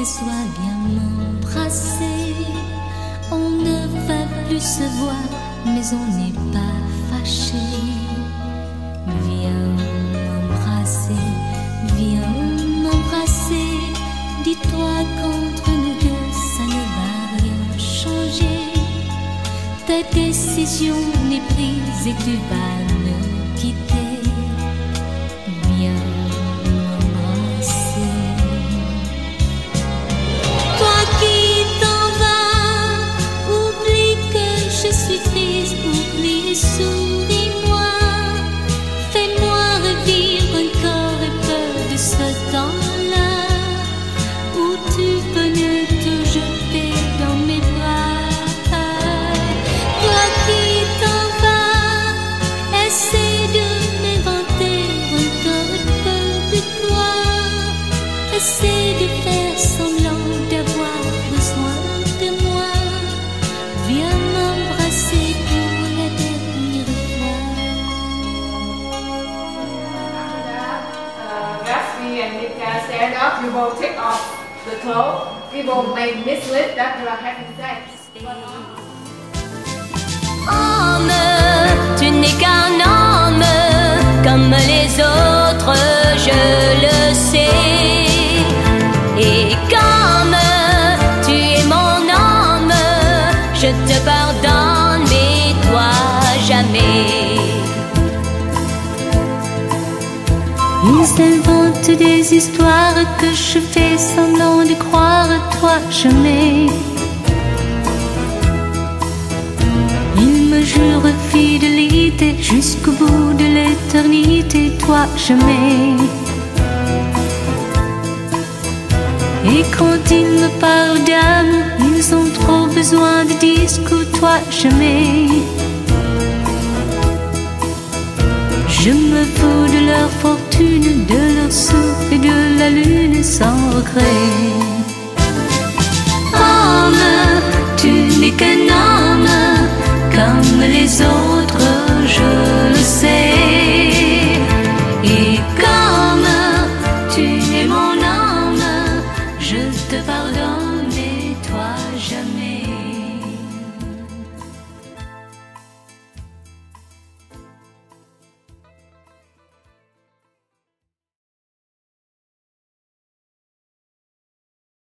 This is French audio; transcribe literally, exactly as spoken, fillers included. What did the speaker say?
sois, viens m'embrasser. On ne va plus se voir, mais on n'est pas fâché. Viens m'embrasser, viens m'embrasser. Dis-toi qu'entre nous deux, ça ne va rien changer. Ta décision n'est prise et tu vas me quitter. Viens m'embrasser. Toi qui t'en vas, oublie que je suis triste, oublie, souris-moi. Fais-moi revivre encore un peu de ce temps-là où tu venais te jeter dans mes bras. Toi qui t'en vas, essaie de m'inventer encore un peu de toi. Essaie de faire semblant d'avoir besoin de moi. Viens m'embrasser pour la dernière fois. Uh, Gatsby and Nick can stand up. You will take off the clothes. People may mislead that you are having sex. Homme, tu n'es qu'un homme comme les autres, je le sais. Et comme tu es mon homme, je te pardonne, mais toi jamais. Ils inventent des histoires que je fais semblant de croire, toi jamais. Ils me jurent fidélité jusqu'au bout de l'éternité, toi jamais. Et quand ils me parlent d'amour, ils ont trop besoin de discours, toi jamais. Je me fous de leur fortune, de leur souffle et de la lune sans regret. Homme, tu n'es qu'un homme comme les autres.